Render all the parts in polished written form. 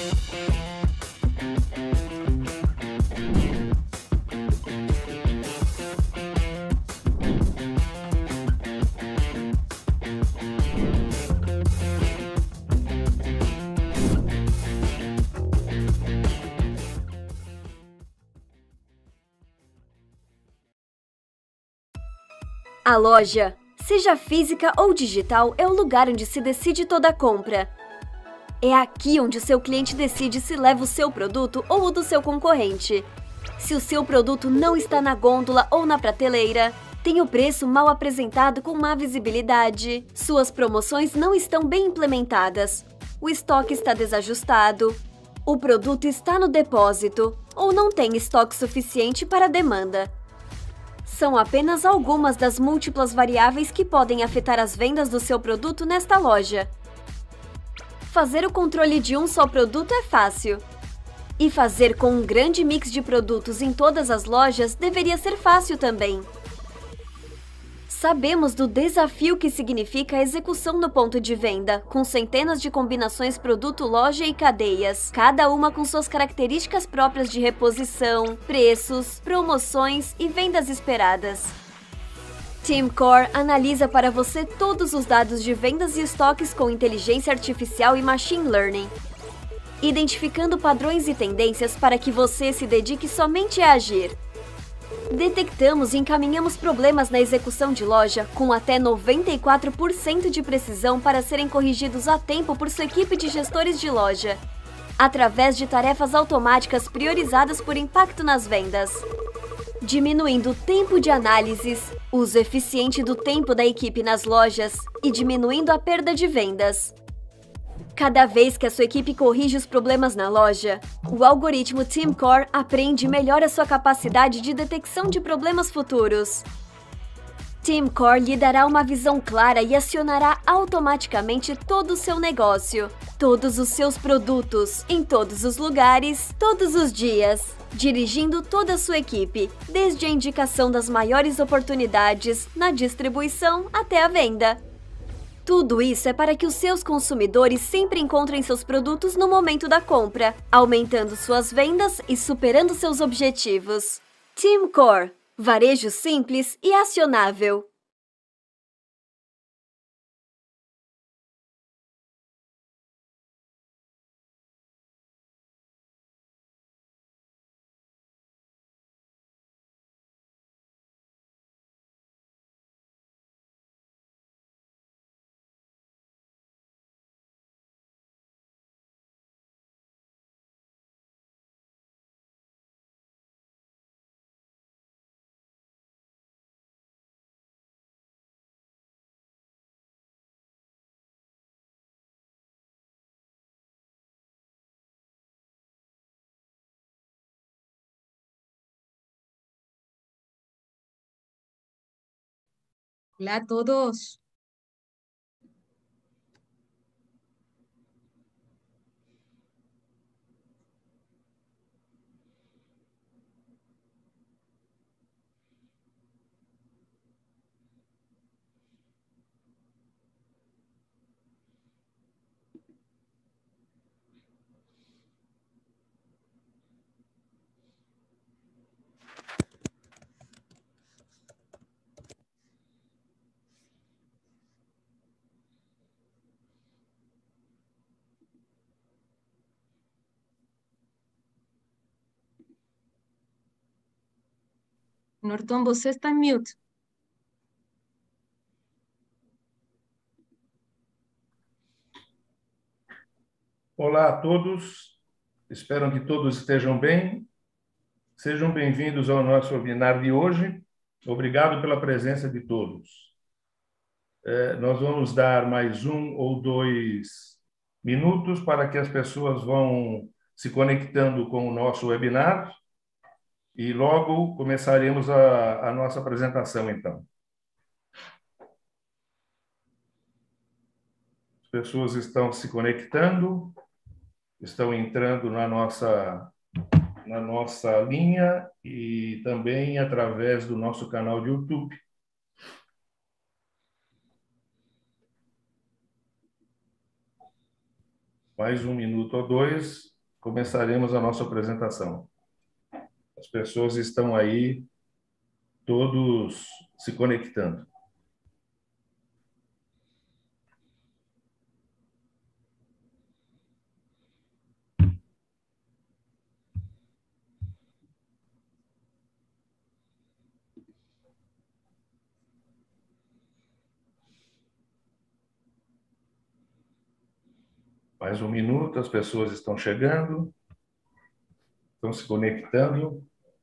A loja, seja física ou digital, é o lugar onde se decide toda a compra. É aqui onde o seu cliente decide se leva o seu produto ou o do seu concorrente. Se o seu produto não está na gôndola ou na prateleira, tem o preço mal apresentado com má visibilidade, suas promoções não estão bem implementadas, o estoque está desajustado, o produto está no depósito ou não tem estoque suficiente para a demanda. São apenas algumas das múltiplas variáveis que podem afetar as vendas do seu produto nesta loja. Fazer o controle de um só produto é fácil. E fazer com um grande mix de produtos em todas as lojas deveria ser fácil também. Sabemos do desafio que significa a execução no ponto de venda, com centenas de combinações produto-loja e cadeias, cada uma com suas características próprias de reposição, preços, promoções e vendas esperadas. TeamCore analisa para você todos os dados de vendas e estoques com inteligência artificial e machine learning, identificando padrões e tendências para que você se dedique somente a agir. Detectamos e encaminhamos problemas na execução de loja com até 94% de precisão para serem corrigidos a tempo por sua equipe de gestores de loja, através de tarefas automáticas priorizadas por impacto nas vendas, diminuindo o tempo de análises, uso eficiente do tempo da equipe nas lojas e diminuindo a perda de vendas. Cada vez que a sua equipe corrige os problemas na loja, o algoritmo TeamCore aprende e melhora sua capacidade de detecção de problemas futuros. TeamCore lhe dará uma visão clara e acionará automaticamente todo o seu negócio, todos os seus produtos, em todos os lugares, todos os dias, dirigindo toda a sua equipe, desde a indicação das maiores oportunidades, na distribuição até a venda. Tudo isso é para que os seus consumidores sempre encontrem seus produtos no momento da compra, aumentando suas vendas e superando seus objetivos. TeamCore, varejo simples e acionável. Hola a todos. Norton, você está em mute. Olá a todos, espero que todos estejam bem. Sejam bem-vindos ao nosso webinar de hoje. Obrigado pela presença de todos. Nós vamos dar mais 1 ou 2 minutos para que as pessoas vão se conectando com o nosso webinar e logo começaremos a nossa apresentação, então. As pessoas estão se conectando, estão entrando na nossa linha e também através do nosso canal de YouTube. Mais 1 minuto ou 2 começaremos a nossa apresentação. As pessoas estão aí, todos se conectando. Mais um minuto, as pessoas estão chegando, estão se conectando.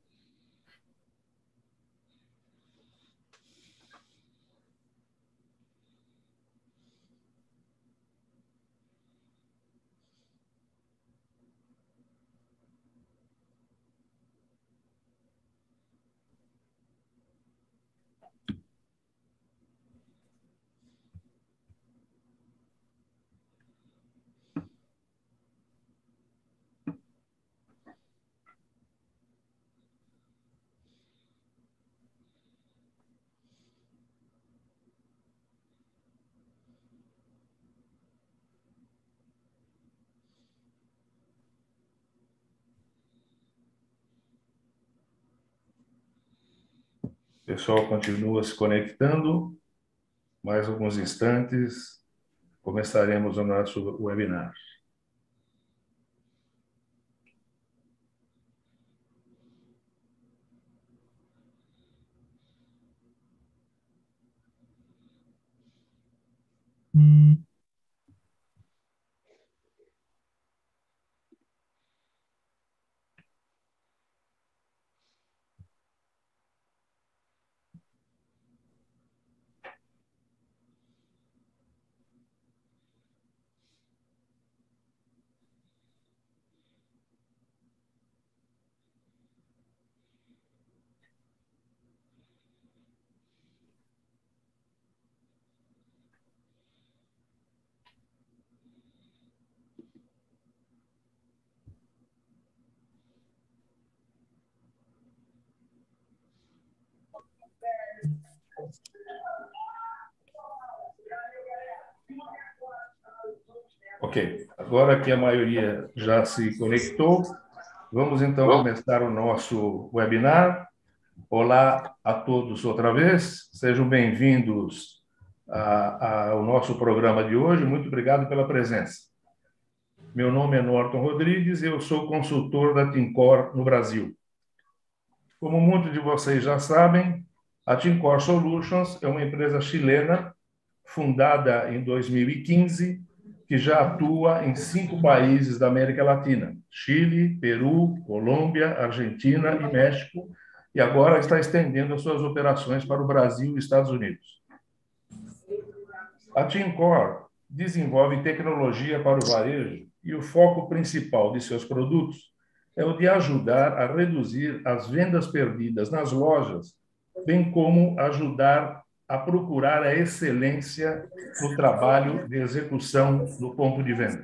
O pessoal continua se conectando. Mais alguns instantes, começaremos o nosso webinar. Ok, agora que a maioria já se conectou, vamos então começar o nosso webinar. Olá a todos outra vez, sejam bem-vindos ao nosso programa de hoje. Muito obrigado pela presença. Meu nome é Norton Rodrigues e eu sou consultor da TINCOR no Brasil. Como muitos de vocês já sabem, a TINCOR Solutions é uma empresa chilena fundada em 2015, que já atua em 5 países da América Latina: Chile, Peru, Colômbia, Argentina e México, e agora está estendendo as suas operações para o Brasil e Estados Unidos. A TINCOR desenvolve tecnologia para o varejo e o foco principal de seus produtos é o de ajudar a reduzir as vendas perdidas nas lojas, bem como ajudar a procurar a excelência no trabalho de execução do ponto de venda.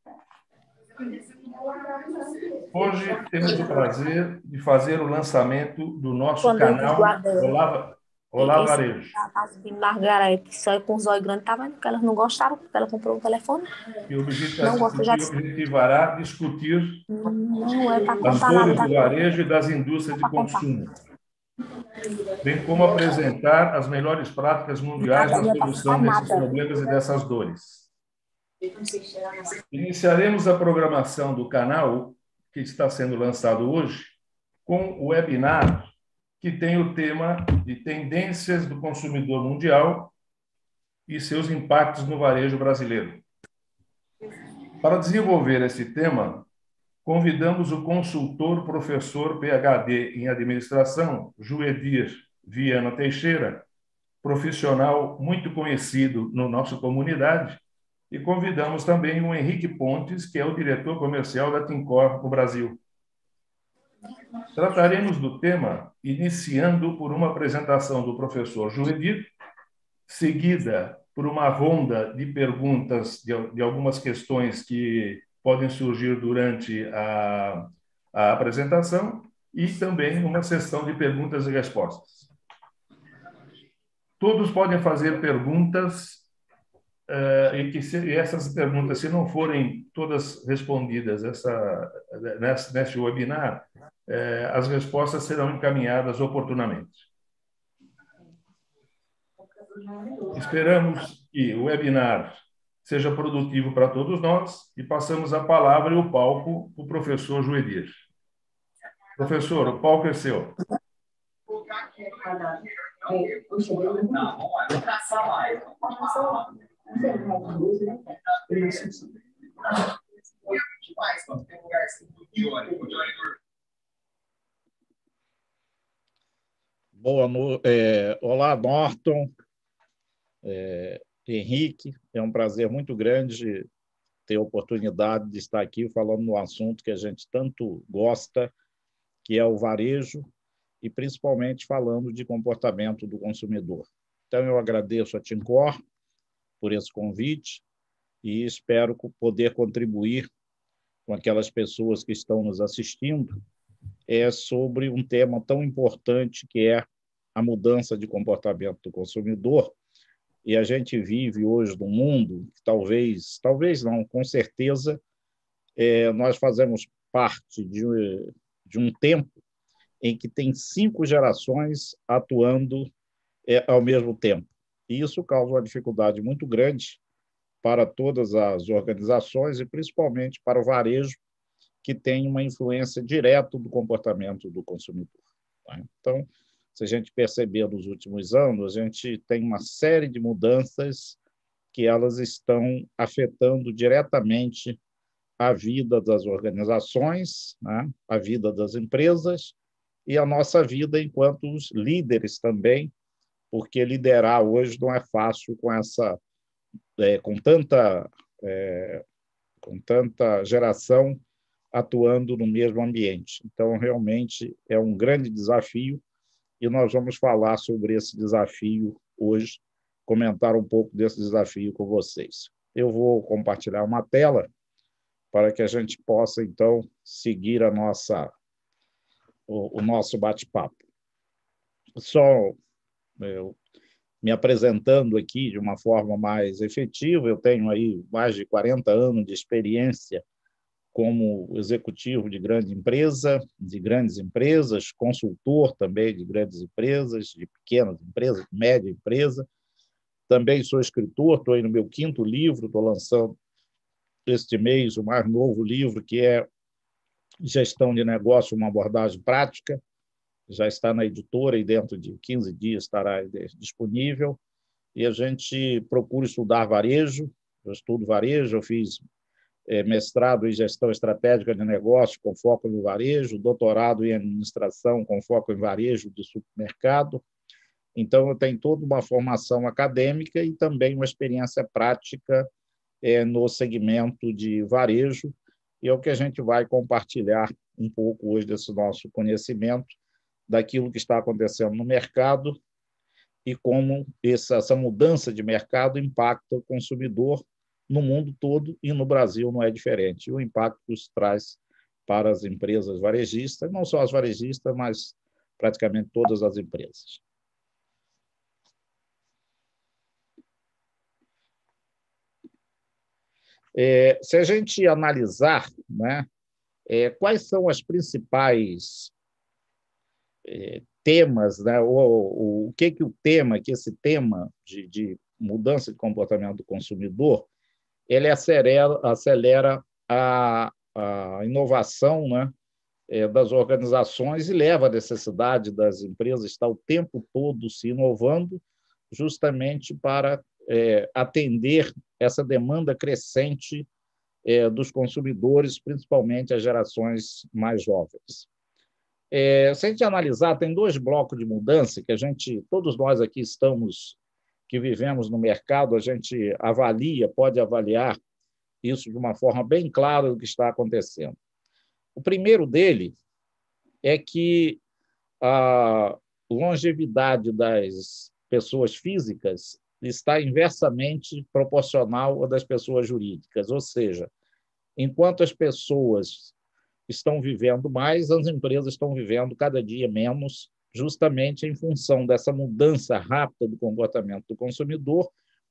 Hoje temos o prazer de fazer o lançamento do nosso canal Olá Varejo. As Margareth, só com os olhos grandes, tá vendo que elas não gostaram, porque ela comprou um telefone. Que objetivará discutir não é para as contar dores nada, do varejo e das indústrias de consumo, bem como apresentar as melhores práticas mundiais na solução desses problemas e dessas dores. Iniciaremos a programação do canal, que está sendo lançado hoje, com o webinar que tem o tema de tendências do consumidor mundial e seus impactos no varejo brasileiro. Para desenvolver esse tema, convidamos o consultor professor PhD em administração, Joedir Viana Teixeira, profissional muito conhecido na nossa comunidade, e convidamos também o Henrique Pontes, que é o diretor comercial da TINCOR no Brasil. Trataremos do tema iniciando por uma apresentação do professor Joedir, seguida por uma ronda de perguntas de algumas questões que podem surgir durante a apresentação e também uma sessão de perguntas e respostas. Todos podem fazer perguntas e essas perguntas, se não forem todas respondidas nesse webinar, as respostas serão encaminhadas oportunamente. Esperamos que o webinar seja produtivo para todos nós e passamos a palavra e o palco para o professor Joedir. Professor, o palco é seu. Olá, Norton, Henrique, é um prazer muito grande ter a oportunidade de estar aqui falando no assunto que a gente tanto gosta, que é o varejo, e principalmente falando de comportamento do consumidor. Então, eu agradeço a Tincor por esse convite e espero poder contribuir com aquelas pessoas que estão nos assistindo sobre um tema tão importante que é a mudança de comportamento do consumidor. E a gente vive hoje num mundo que talvez não, com certeza, nós fazemos parte de um tempo em que tem 5 gerações atuando ao mesmo tempo. E isso causa uma dificuldade muito grande para todas as organizações e principalmente para o varejo, que tem uma influência direta do comportamento do consumidor. Tá? Então, se a gente perceber nos últimos anos, a gente tem uma série de mudanças que elas estão afetando diretamente a vida das organizações, né? A vida das empresas e a nossa vida enquanto os líderes também, porque liderar hoje não é fácil com tanta geração atuando no mesmo ambiente. Então, realmente, é um grande desafio e nós vamos falar sobre esse desafio hoje, comentar um pouco desse desafio com vocês. Eu vou compartilhar uma tela para que a gente possa, então, seguir o nosso bate-papo. Só me apresentando aqui de uma forma mais efetiva, eu tenho aí mais de 40 anos de experiência como executivo de grandes empresas, consultor também de grandes empresas, de pequenas empresas, de média empresa. Também sou escritor, estou aí no meu 5º livro, estou lançando este mês o mais novo livro, que é Gestão de Negócio, uma abordagem prática. Já está na editora e dentro de 15 dias estará disponível. E a gente procura estudar varejo, eu estudo varejo, eu fiz mestrado em gestão estratégica de negócio com foco no varejo, doutorado em administração com foco em varejo de supermercado. Então, eu tenho toda uma formação acadêmica e também uma experiência prática no segmento de varejo, e é o que a gente vai compartilhar um pouco hoje desse nosso conhecimento daquilo que está acontecendo no mercado e como essa mudança de mercado impacta o consumidor no mundo todo e no Brasil não é diferente. O impacto que isso traz para as empresas varejistas, não só as varejistas, mas praticamente todas as empresas. Se a gente analisar, né, quais são as principais temas, né, o que esse tema de mudança de comportamento do consumidor, ele acelera a inovação, né, das organizações e leva à necessidade das empresas estar o tempo todo se inovando justamente para atender essa demanda crescente dos consumidores, principalmente as gerações mais jovens. Se a gente analisar, tem 2 blocos de mudança que todos nós aqui que vivemos no mercado, a gente pode avaliar isso de uma forma bem clara do que está acontecendo. O primeiro dele é que a longevidade das pessoas físicas está inversamente proporcional à das pessoas jurídicas, ou seja, enquanto as pessoas estão vivendo mais, as empresas estão vivendo cada dia menos, justamente em função dessa mudança rápida do comportamento do consumidor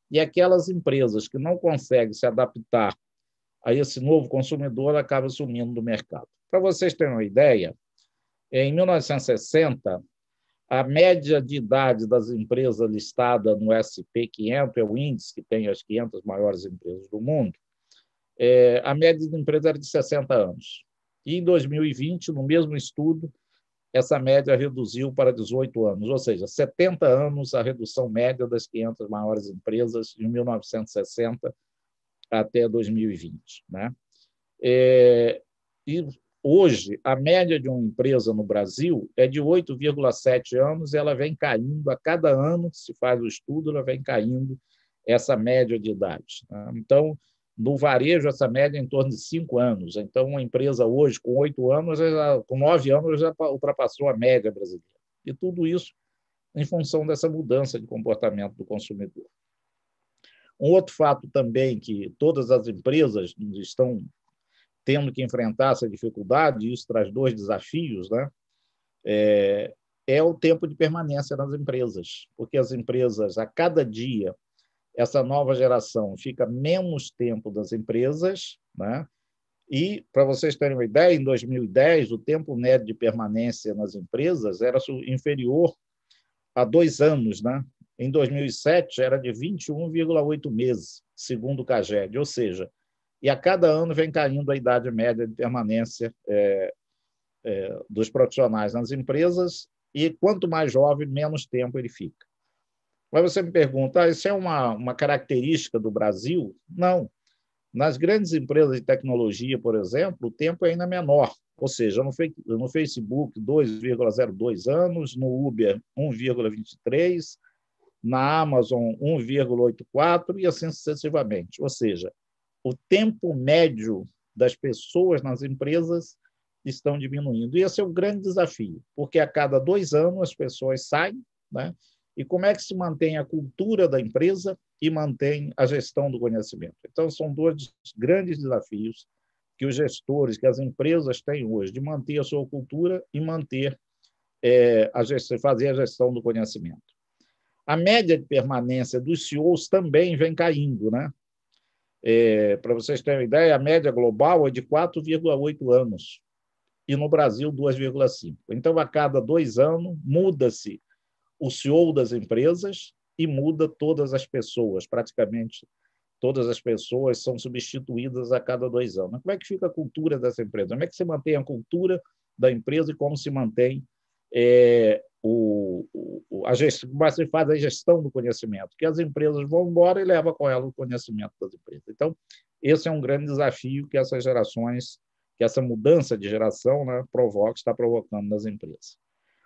e aquelas empresas que não conseguem se adaptar a esse novo consumidor acabam sumindo do mercado. Para vocês terem uma ideia, em 1960, a média de idade das empresas listadas no SP500, é o índice que tem as 500 maiores empresas do mundo, a média de empresa era de 60 anos. E em 2020, no mesmo estudo, essa média reduziu para 18 anos, ou seja, 70 anos a redução média das 500 maiores empresas de 1960 até 2020. Né? E hoje, a média de uma empresa no Brasil é de 8,7 anos, e ela vem caindo, a cada ano que se faz o estudo, ela vem caindo essa média de idade. Né? Então, no varejo, essa média é em torno de 5 anos. Então, uma empresa hoje, com 8 anos, com 9 anos, já ultrapassou a média brasileira. E tudo isso em função dessa mudança de comportamento do consumidor. Um outro fato também que todas as empresas estão tendo que enfrentar essa dificuldade, e isso traz 2 desafios, né? É o tempo de permanência nas empresas, porque as empresas, a cada dia, essa nova geração fica menos tempo das empresas, né? E, para vocês terem uma ideia, em 2010, o tempo médio de permanência nas empresas era inferior a 2 anos, né? Em 2007, era de 21,8 meses, segundo o CAGED, ou seja, e a cada ano vem caindo a idade média de permanência dos profissionais nas empresas, e quanto mais jovem, menos tempo ele fica. Mas você me pergunta, isso é uma característica do Brasil? Não. Nas grandes empresas de tecnologia, por exemplo, o tempo é ainda menor. Ou seja, no Facebook, 2,02 anos, no Uber, 1,23, na Amazon, 1,84 e assim sucessivamente. Ou seja, o tempo médio das pessoas nas empresas estão diminuindo. E esse é o grande desafio, porque a cada 2 anos as pessoas saem, né? E como é que se mantém a cultura da empresa e mantém a gestão do conhecimento? Então, são 2 grandes desafios que os gestores, que as empresas têm hoje, de manter a sua cultura e manter fazer a gestão do conhecimento. A média de permanência dos CEOs também vem caindo, né? Para vocês terem uma ideia, a média global é de 4,8 anos e no Brasil 2,5. Então, a cada 2 anos, muda-se o CEO das empresas e muda todas as pessoas, praticamente todas as pessoas são substituídas a cada 2 anos. Como é que fica a cultura dessa empresa? Como é que se mantém a cultura da empresa e como se mantém como se faz a gestão do conhecimento? Que as empresas vão embora e levam com ela o conhecimento das empresas. Então, esse é um grande desafio que essas gerações, que essa mudança de geração, né, está provocando nas empresas.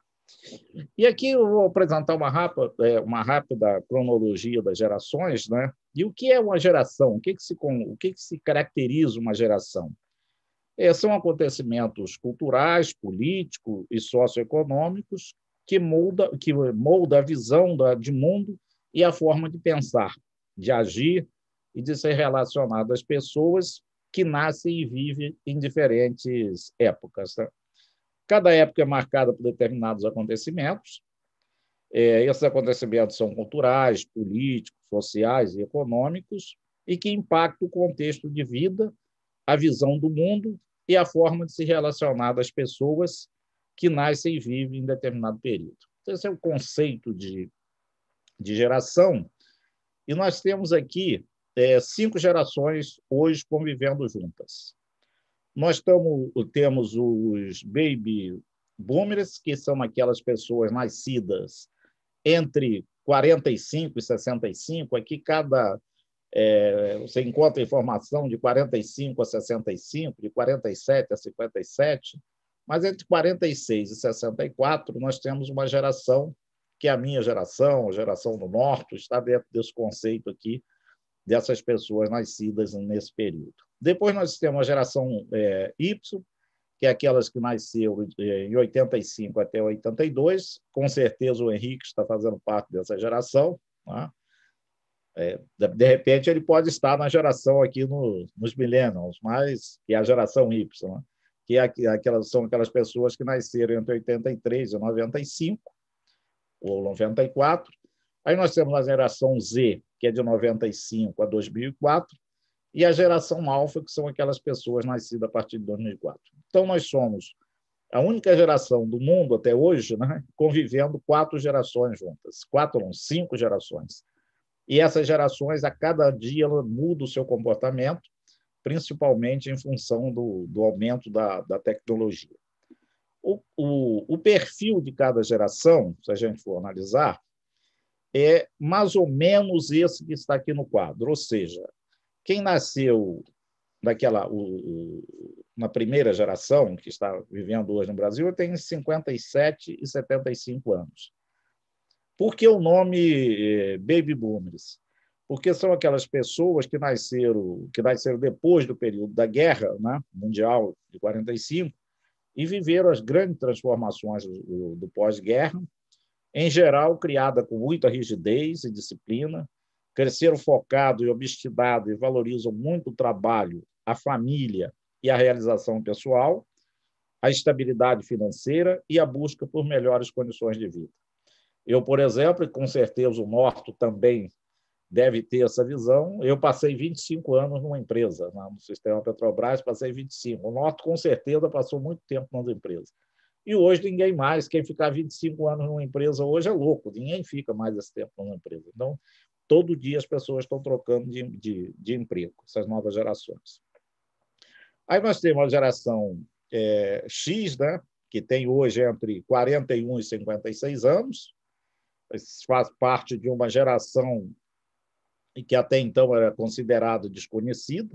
E aqui eu vou apresentar uma rápida cronologia das gerações, né? E o que é uma geração? O que se caracteriza uma geração? São acontecimentos culturais, políticos e socioeconômicos que molda a visão de mundo e a forma de pensar, de agir e de se relacionar das pessoas que nascem e vivem em diferentes épocas, né? Cada época é marcada por determinados acontecimentos. Esses acontecimentos são culturais, políticos, sociais e econômicos e que impactam o contexto de vida, a visão do mundo e a forma de se relacionar das pessoas que nascem e vivem em determinado período. Esse é o conceito de geração. E nós temos aqui 5 gerações hoje convivendo juntas. Nós temos os baby boomers, que são aquelas pessoas nascidas entre 45 e 65. Aqui você encontra informação de 45 a 65, de 47 a 57, mas entre 46 e 64 nós temos uma geração, que é a minha geração, a geração do Norte, está dentro desse conceito aqui, dessas pessoas nascidas nesse período. Depois nós temos a geração Y, que é aquelas que nasceram em 85 até 82. Com certeza o Henrique está fazendo parte dessa geração, né? De repente ele pode estar na geração aqui nos millennials, mas que é a geração Y, né? Que são aquelas pessoas que nasceram entre 83 e 95 ou 94. Aí nós temos a geração Z, que é de 95 a 2004, e a geração alfa, que são aquelas pessoas nascidas a partir de 2004. Então, nós somos a única geração do mundo até hoje, né, convivendo 4 gerações juntas. 4 não, 5 gerações. E essas gerações, a cada dia, ela muda o seu comportamento, principalmente em função do aumento da tecnologia. O perfil de cada geração, se a gente for analisar, é mais ou menos esse que está aqui no quadro. Ou seja, quem nasceu na primeira geração, que está vivendo hoje no Brasil, tem 57 e 75 anos. Por que o nome Baby Boomers? Porque são aquelas pessoas que nasceram depois do período da Guerra, né, Mundial de 45, e viveram as grandes transformações do pós-guerra, em geral, criada com muita rigidez e disciplina, cresceram focados e obstinados e valorizam muito o trabalho, a família e a realização pessoal, a estabilidade financeira e a busca por melhores condições de vida. Eu, por exemplo, e com certeza o Norton também deve ter essa visão, eu passei 25 anos numa empresa, no sistema Petrobras, passei 25. O Norton, com certeza, passou muito tempo nas empresas. E hoje ninguém mais, quem ficar 25 anos numa empresa hoje é louco, ninguém fica mais esse tempo numa empresa. Então, todo dia as pessoas estão trocando de emprego, essas novas gerações. Aí nós temos a geração X, né, que tem hoje entre 41 e 56 anos, faz parte de uma geração que até então era considerada desconhecida,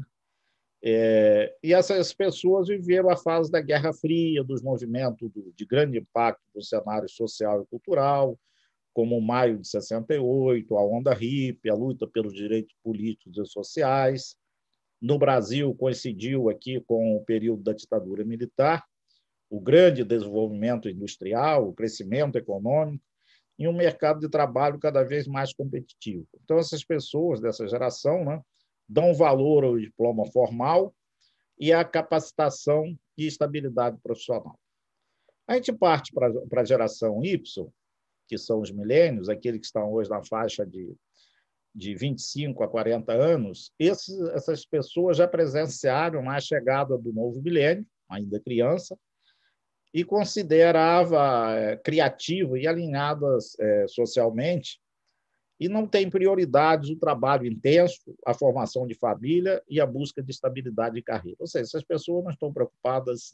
e essas pessoas viveram a fase da Guerra Fria, dos movimentos de grande impacto no cenário social e cultural, como o Maio de 68, a onda hippie, a luta pelos direitos políticos e sociais. No Brasil, coincidiu aqui com o período da ditadura militar, o grande desenvolvimento industrial, o crescimento econômico e um mercado de trabalho cada vez mais competitivo. Então, essas pessoas dessa geração, né, dão valor ao diploma formal e à capacitação e estabilidade profissional. A gente parte para a geração Y, que são os milênios, aqueles que estão hoje na faixa de 25 a 40 anos, essas pessoas já presenciaram a chegada do novo milênio, ainda criança, e considerava criativa e alinhadas socialmente, e não tem prioridades o trabalho intenso, a formação de família e a busca de estabilidade de carreira. Ou seja, essas pessoas não estão preocupadas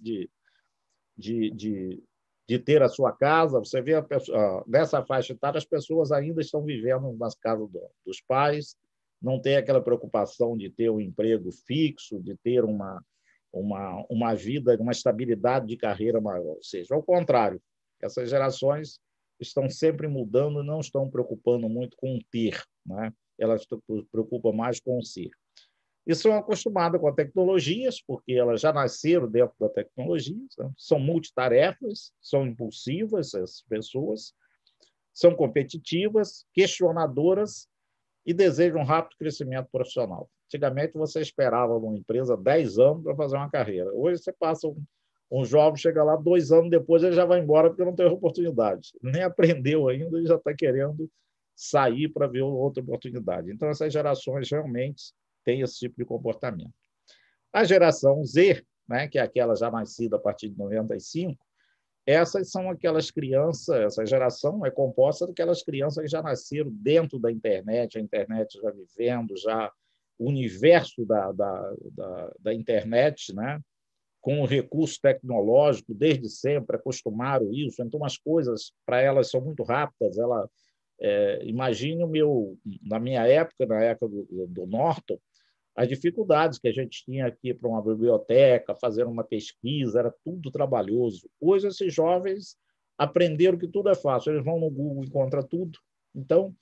de ter a sua casa. Você vê nessa faixa etária, as pessoas ainda estão vivendo nas casas dos pais, não tem aquela preocupação de ter um emprego fixo, de ter uma vida, uma estabilidade de carreira maior. Ou seja, ao contrário, essas gerações estão sempre mudando e não estão preocupando muito com o ter, né? Elas se preocupam mais com o ser. E são acostumadas com as tecnologias, porque elas já nasceram dentro da tecnologia, né? São multitarefas, são impulsivas, essas pessoas, são competitivas, questionadoras e desejam um rápido crescimento profissional. Antigamente, você esperava numa empresa 10 anos para fazer uma carreira. Hoje, você passa um jovem, chega lá 2 anos depois, ele já vai embora porque não teve oportunidade. Nem aprendeu ainda e já está querendo sair para ver outra oportunidade. Então, essas gerações realmente têm esse tipo de comportamento. A geração Z, né, que é aquela já nascida a partir de 95, essas são aquelas crianças, essa geração é composta daquelas crianças que já nasceram dentro da internet, a internet já vivendo, já o universo da internet, né, com o recurso tecnológico, desde sempre, acostumaram isso. Então, as coisas, para elas, são muito rápidas. Imagine na minha época, na época do Norton, as dificuldades que a gente tinha aqui para uma biblioteca, fazer uma pesquisa, era tudo trabalhoso. Hoje, esses jovens aprenderam que tudo é fácil, eles vão no Google e encontram tudo. Então,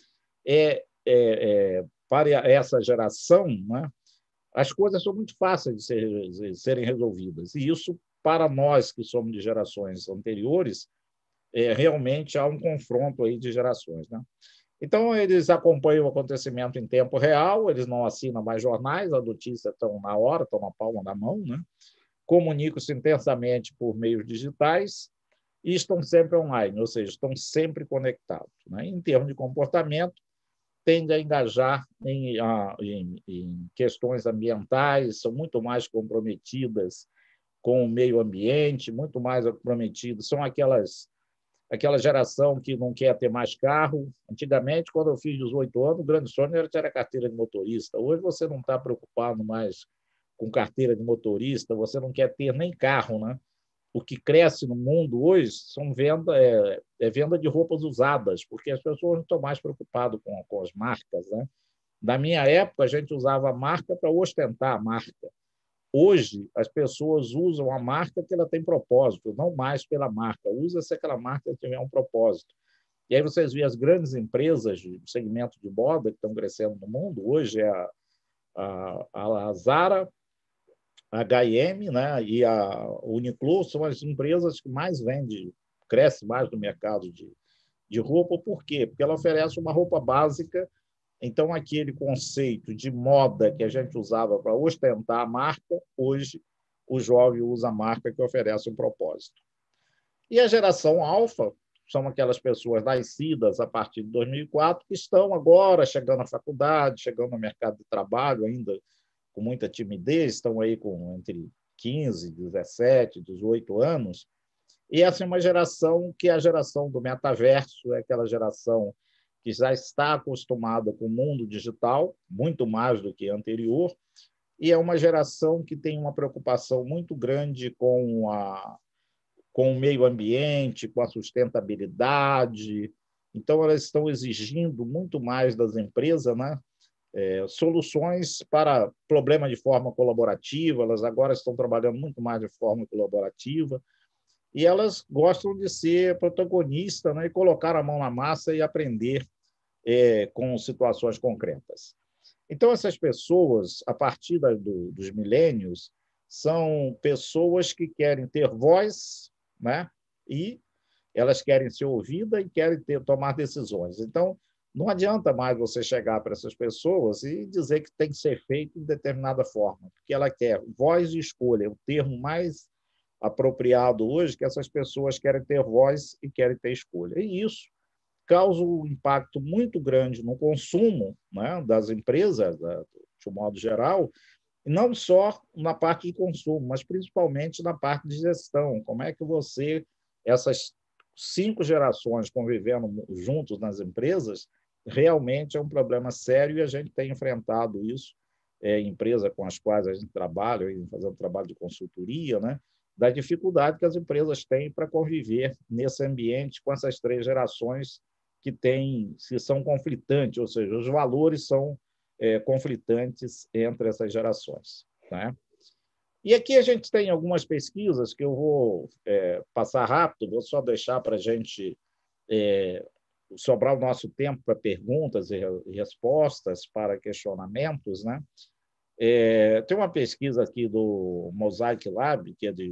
para essa geração, né, as coisas são muito fáceis de serem resolvidas. E isso, para nós que somos de gerações anteriores, realmente há um confronto aí de gerações, né? Então, eles acompanham o acontecimento em tempo real, eles não assinam mais jornais, as notícias estão na hora, estão na palma da mão, né? Comunicam-se intensamente por meios digitais e estão sempre online, ou seja, estão sempre conectados, né? Em termos de comportamento, tende a engajar em questões ambientais, são muito mais comprometidas com o meio ambiente, muito mais comprometidas, são aquela geração que não quer ter mais carro. Antigamente, quando eu fiz 18 anos, o grande sonho era ter a carteira de motorista. Hoje você não está preocupado mais com carteira de motorista, você não quer ter nem carro, né? O que cresce no mundo hoje é venda de roupas usadas, porque as pessoas não estão mais preocupadas com as marcas, né? Na minha época, a gente usava a marca para ostentar a marca. Hoje, as pessoas usam a marca que ela tem propósito, não mais pela marca. Usa-se aquela marca que tiver um propósito. E aí vocês veem as grandes empresas do segmento de moda que estão crescendo no mundo. Hoje é a Zara, a H&M, né, e a Uniqlo são as empresas que mais vendem, cresce mais no mercado de roupa. Por quê? Porque ela oferece uma roupa básica. Então, aquele conceito de moda que a gente usava para ostentar a marca, hoje o jovem usa a marca que oferece um propósito. E a geração alfa são aquelas pessoas nascidas a partir de 2004 que estão agora chegando à faculdade, chegando ao mercado de trabalho, ainda com muita timidez, estão aí com entre 15, 17, 18 anos. E essa é uma geração que é a geração do metaverso, é aquela geração que já está acostumada com o mundo digital, muito mais do que a anterior, e é uma geração que tem uma preocupação muito grande com o meio ambiente, com a sustentabilidade. Então, elas estão exigindo muito mais das empresas, né? Soluções para problemas de forma colaborativa. Elas agora estão trabalhando muito mais de forma colaborativa, e elas gostam de ser protagonistas, né, e colocar a mão na massa e aprender com situações concretas. Então, essas pessoas, a partir dos milênios, são pessoas que querem ter voz, né, e elas querem ser ouvidas e querem tomar decisões. Então, não adianta mais você chegar para essas pessoas e dizer que tem que ser feito de determinada forma, porque ela quer voz e escolha, é o termo mais apropriado hoje, que essas pessoas querem ter voz e querem ter escolha. E isso causa um impacto muito grande no consumo, né, das empresas, de um modo geral, e não só na parte de consumo, mas principalmente na parte de gestão. Como é que essas 5 gerações convivendo juntos nas empresas, realmente é um problema sério, e a gente tem enfrentado isso, empresa com as quais a gente trabalha, fazendo trabalho de consultoria, né, da dificuldade que as empresas têm para conviver nesse ambiente com essas 3 gerações que são conflitantes, ou seja, os valores são conflitantes entre essas gerações, né? E aqui a gente tem algumas pesquisas que eu vou passar rápido, vou só deixar para a gente sobrar o nosso tempo para perguntas e respostas, para questionamentos, né? Tem uma pesquisa aqui do Mosaic Lab, que é de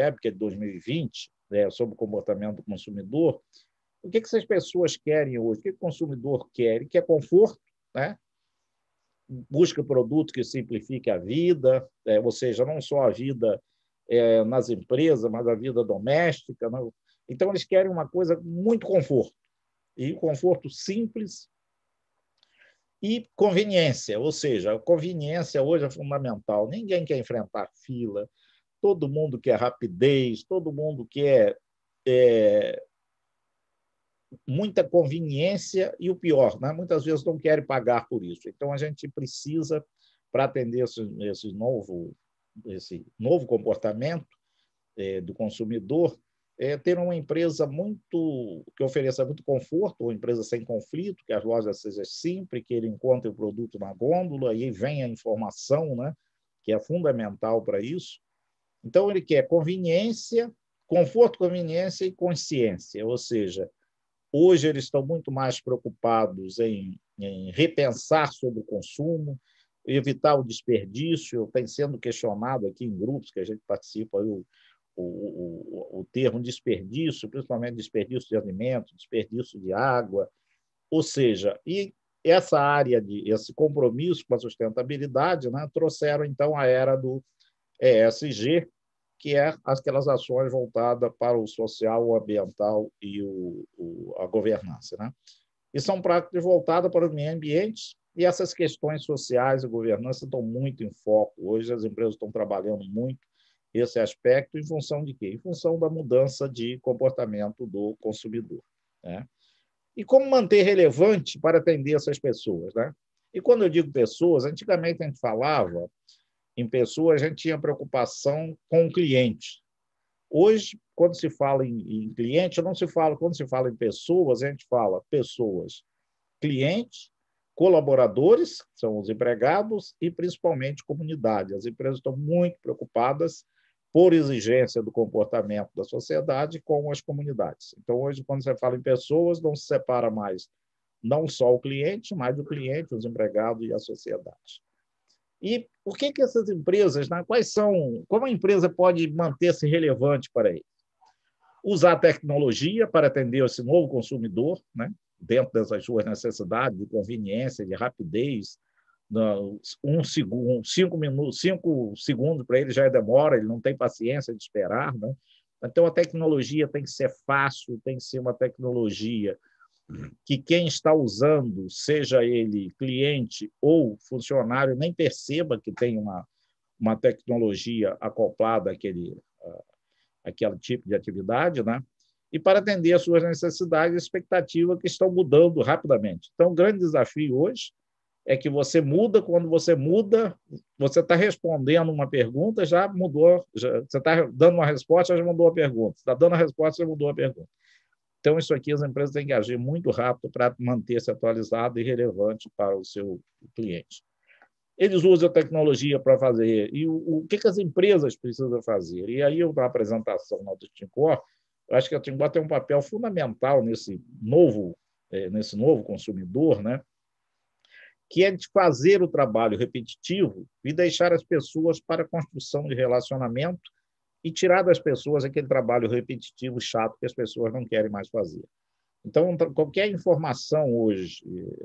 2020, sobre o comportamento do consumidor. O que essas pessoas querem hoje? O que o consumidor quer? Ele quer conforto, né? Busca produto que simplifique a vida, ou seja, não só a vida nas empresas, mas a vida doméstica, né? Então, eles querem uma coisa com muito conforto, e conforto simples e conveniência, ou seja, a conveniência hoje é fundamental. Ninguém quer enfrentar fila, todo mundo quer rapidez, todo mundo quer muita conveniência, e o pior, né? Muitas vezes não querem pagar por isso. Então, a gente precisa, para atender esse novo comportamento do consumidor, ter uma empresa que ofereça muito conforto, uma empresa sem conflito, que as lojas sejam simples, que ele encontre o produto na gôndola, e aí vem a informação, né? Que é fundamental para isso. Então, ele quer conveniência, conforto, conveniência e consciência, ou seja, hoje eles estão muito mais preocupados em repensar sobre o consumo, evitar o desperdício. Tem sendo questionado aqui em grupos que a gente participa o termo desperdício, principalmente desperdício de alimentos, desperdício de água, ou seja, e essa área esse compromisso com a sustentabilidade, né, trouxeram então a era do ESG, que é aquelas ações voltadas para o social, o ambiental e a governança, né? e são práticas voltadas para o meio ambiente, e essas questões sociais e governança estão muito em foco. Hoje as empresas estão trabalhando muito esse aspecto em função de quê? Em função da mudança de comportamento do consumidor, né? E como manter relevante para atender essas pessoas, né? E quando eu digo pessoas, antigamente a gente falava em pessoas, a gente tinha preocupação com o cliente. Hoje, quando se fala em cliente, não se fala, quando se fala em pessoas, a gente fala pessoas, clientes, colaboradores, que são os empregados, e principalmente comunidade. As empresas estão muito preocupadas por exigência do comportamento da sociedade com as comunidades. Então, hoje, quando você fala em pessoas, não se separa mais não só o cliente, mas o cliente, os empregados e a sociedade. E o que essas empresas, né, como a empresa pode manter-se relevante para ele? Usar tecnologia para atender esse novo consumidor, né, dentro dessas suas necessidades de conveniência, de rapidez. 5 segundos para ele já demora, ele não tem paciência de esperar, né? Então, a tecnologia tem que ser fácil, tem que ser uma tecnologia que quem está usando, seja ele cliente ou funcionário, nem perceba que tem uma tecnologia acoplada àquele tipo de atividade, né? E para atender às suas necessidades e expectativas que estão mudando rapidamente. Então, o grande desafio hoje é que você muda, quando você muda, você está respondendo uma pergunta, já mudou, você está dando uma resposta, já mudou a pergunta. Você está dando a resposta, já mudou a pergunta. Então, isso aqui as empresas têm que agir muito rápido para manter-se atualizado e relevante para o seu cliente. Eles usam a tecnologia para fazer. E o que as empresas precisam fazer? E aí, na apresentação do Tincor, eu acho que a Tincor tem um papel fundamental nesse novo consumidor, né? Que é de fazer o trabalho repetitivo e deixar as pessoas para a construção de relacionamento e tirar das pessoas aquele trabalho repetitivo chato que as pessoas não querem mais fazer. Então, qualquer informação hoje,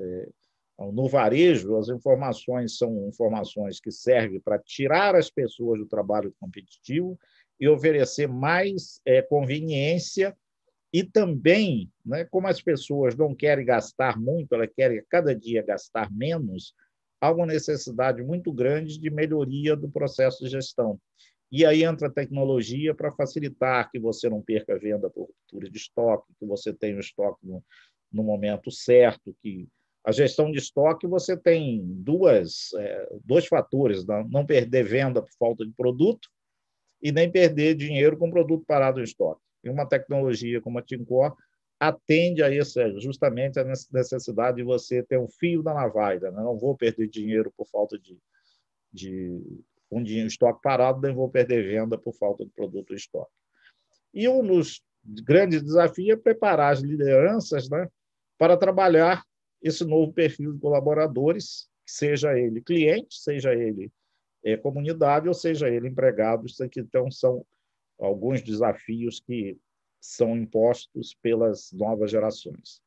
no varejo, as informações são informações que servem para tirar as pessoas do trabalho competitivo e oferecer mais conveniência. E também, né, como as pessoas não querem gastar muito, elas querem cada dia gastar menos, há uma necessidade muito grande de melhoria do processo de gestão. E aí entra a tecnologia para facilitar que você não perca a venda por ruptura de estoque, que você tenha o estoque no momento certo, que a gestão de estoque você tem dois fatores, não perder venda por falta de produto e nem perder dinheiro com produto parado em estoque. E uma tecnologia como a Tincor atende a justamente a necessidade de você ter um fio da navalha, né? Não vou perder dinheiro por falta de estoque parado, nem vou perder venda por falta de produto em estoque. E um dos grandes desafios é preparar as lideranças, né, para trabalhar esse novo perfil de colaboradores, seja ele cliente, seja ele comunidade, ou seja ele empregado. Isso aqui, então, são alguns desafios que são impostos pelas novas gerações.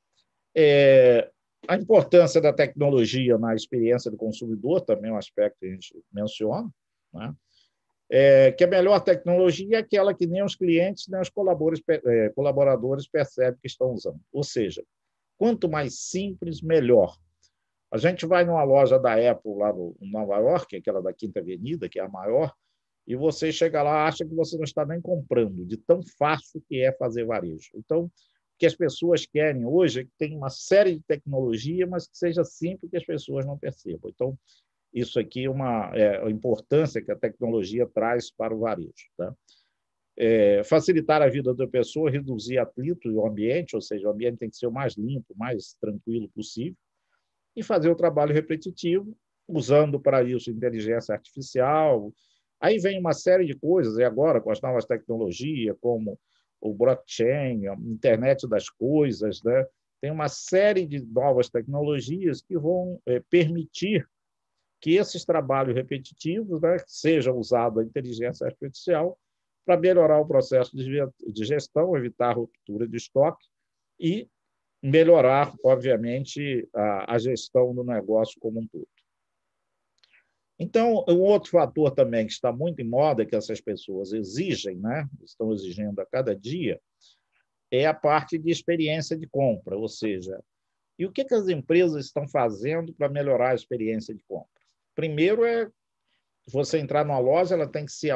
A importância da tecnologia na experiência do consumidor também é um aspecto que a gente menciona, né? Que a melhor tecnologia é aquela que nem os clientes, nem os colaboradores percebem que estão usando. Ou seja, quanto mais simples, melhor. A gente vai numa loja da Apple lá no Nova York, aquela da Quinta Avenida, que é a maior, e você chega lá e acha que você não está nem comprando, de tão fácil que é fazer varejo. Então, o que as pessoas querem hoje é que tenha uma série de tecnologia, mas que seja simples, que as pessoas não percebam. Então, isso aqui é a importância que a tecnologia traz para o varejo, tá? Facilitar a vida da pessoa, reduzir atrito no ambiente, ou seja, o ambiente tem que ser o mais limpo, mais tranquilo possível, e fazer o trabalho repetitivo, usando para isso inteligência artificial. Aí vem uma série de coisas, e agora com as novas tecnologias, como o blockchain, a internet das coisas, né? Tem uma série de novas tecnologias que vão permitir que esses trabalhos repetitivos, né, seja usada a inteligência artificial para melhorar o processo de gestão, evitar a ruptura de estoque e melhorar, obviamente, a gestão do negócio como um todo. Então, um outro fator também que está muito em moda, que essas pessoas exigem, né, estão exigindo a cada dia, é a parte de experiência de compra, ou seja, E o que as empresas estão fazendo para melhorar a experiência de compra? Primeiro você entrar numa loja, ela tem que ser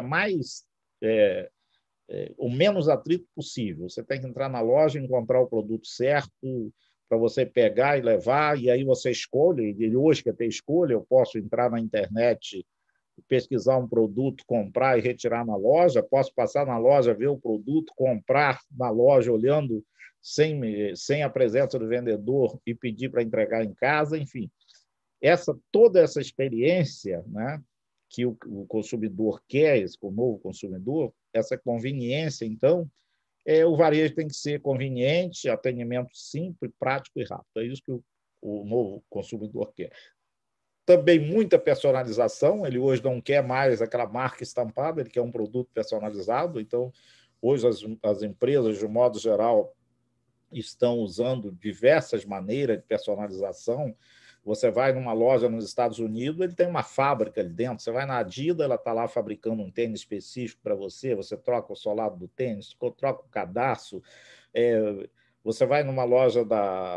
o menos atrito possível. Você tem que entrar na loja, encontrar o produto certo para você pegar e levar, e aí você escolhe. E hoje que ter escolha, eu posso entrar na internet, pesquisar um produto, comprar e retirar na loja, posso passar na loja, ver o produto, comprar na loja, olhando sem a presença do vendedor e pedir para entregar em casa, enfim. Toda essa experiência, né, que o consumidor quer, o novo consumidor, essa conveniência, então, o varejo tem que ser conveniente, atendimento simples, prático e rápido. É isso que o novo consumidor quer. Também muita personalização, ele hoje não quer mais aquela marca estampada, ele quer um produto personalizado. Então, hoje as empresas, de modo geral, estão usando diversas maneiras de personalização. Você vai numa loja nos Estados Unidos, ele tem uma fábrica ali dentro. Você vai na Adidas, ela está lá fabricando um tênis específico para você, você troca o solado do tênis, troca o cadarço. Você vai numa loja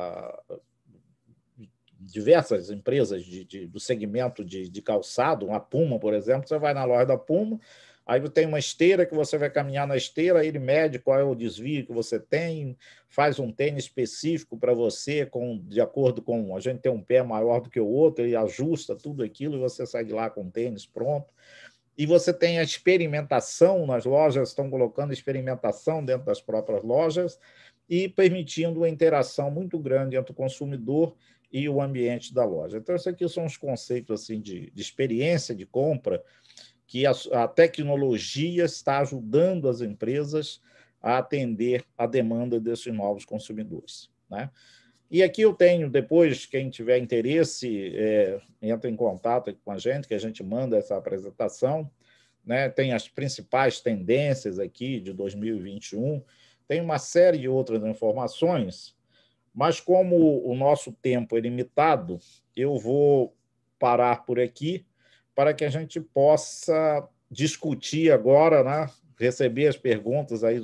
diversas empresas do segmento de calçado, a Puma, por exemplo, você vai na loja da Puma, aí tem uma esteira que você vai caminhar na esteira, ele mede qual é o desvio que você tem, faz um tênis específico para você, de acordo com... A gente tem um pé maior do que o outro, ele ajusta tudo aquilo e você sai de lá com o tênis pronto. E você tem a experimentação nas lojas, estão colocando experimentação dentro das próprias lojas e permitindo uma interação muito grande entre o consumidor e o ambiente da loja. Então, esses aqui são os conceitos assim, de experiência de compra que a tecnologia está ajudando as empresas a atender a demanda desses novos consumidores, né? E aqui eu tenho, depois, quem tiver interesse, entra em contato com a gente, que a gente manda essa apresentação, né? Tem as principais tendências aqui de 2021, tem uma série de outras informações, mas como o nosso tempo é limitado, eu vou parar por aqui para que a gente possa discutir agora, né? Receber as perguntas aí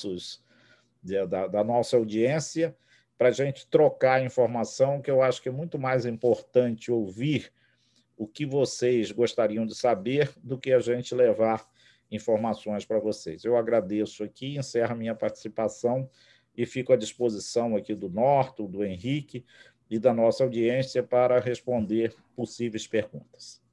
da nossa audiência, para a gente trocar informação, que eu acho que é muito mais importante ouvir o que vocês gostariam de saber do que a gente levar informações para vocês. Eu agradeço aqui, encerro a minha participação e fico à disposição aqui do Norton, do Henrique e da nossa audiência para responder possíveis perguntas.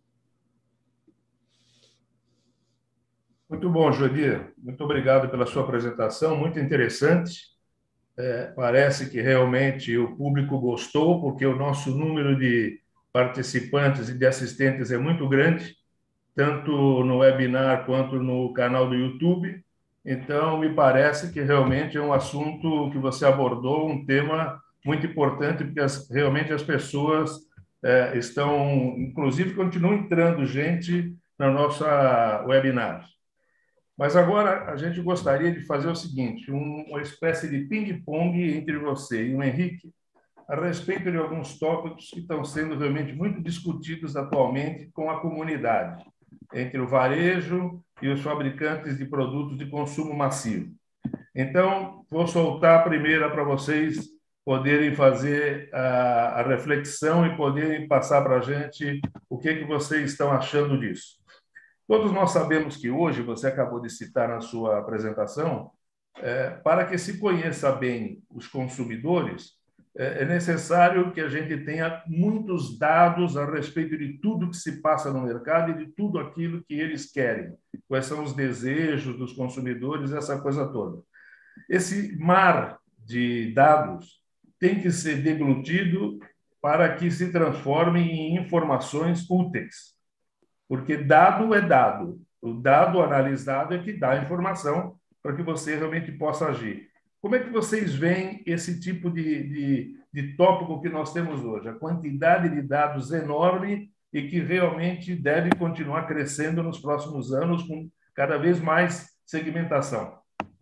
Muito bom, Jodir. Muito obrigado pela sua apresentação, muito interessante. Parece que realmente o público gostou, porque o nosso número de participantes e de assistentes é muito grande, tanto no webinar quanto no canal do YouTube. Então, me parece que realmente é um assunto que você abordou, um tema muito importante, porque realmente as pessoas estão, inclusive, continuam entrando gente na nossa webinar. Mas agora a gente gostaria de fazer o seguinte, uma espécie de ping-pong entre você e o Henrique a respeito de alguns tópicos que estão sendo realmente muito discutidos atualmente com a comunidade, entre o varejo e os fabricantes de produtos de consumo massivo. Então, vou soltar a primeira para vocês poderem fazer a reflexão e poderem passar para a gente o que vocês estão achando disso. Todos nós sabemos que hoje, você acabou de citar na sua apresentação, para que se conheça bem os consumidores, é necessário que a gente tenha muitos dados a respeito de tudo que se passa no mercado e de tudo aquilo que eles querem, quais são os desejos dos consumidores, essa coisa toda. Esse mar de dados tem que ser deglutido para que se transforme em informações úteis, porque dado é dado. O dado analisado é que dá a informação para que você realmente possa agir. Como é que vocês veem esse tipo de tópico que nós temos hoje? A quantidade de dados enorme e que realmente deve continuar crescendo nos próximos anos com cada vez mais segmentação.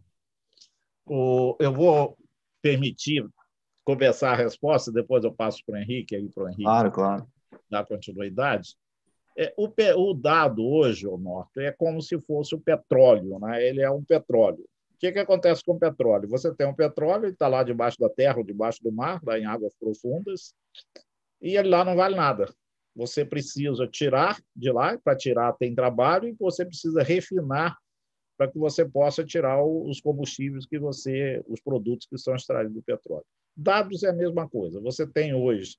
Eu vou permitir começar a resposta, depois eu passo para o Henrique, Claro. dar continuidade. O dado hoje, Norton, é como se fosse o petróleo, né? Ele é um petróleo. que acontece com o petróleo? Você tem um petróleo, ele está lá debaixo da terra ou debaixo do mar, lá em águas profundas, e ele lá não vale nada. Você precisa tirar de lá, para tirar tem trabalho, e você precisa refinar para que você possa tirar os combustíveis os produtos que são extraídos do petróleo. Dados é a mesma coisa. Você tem hoje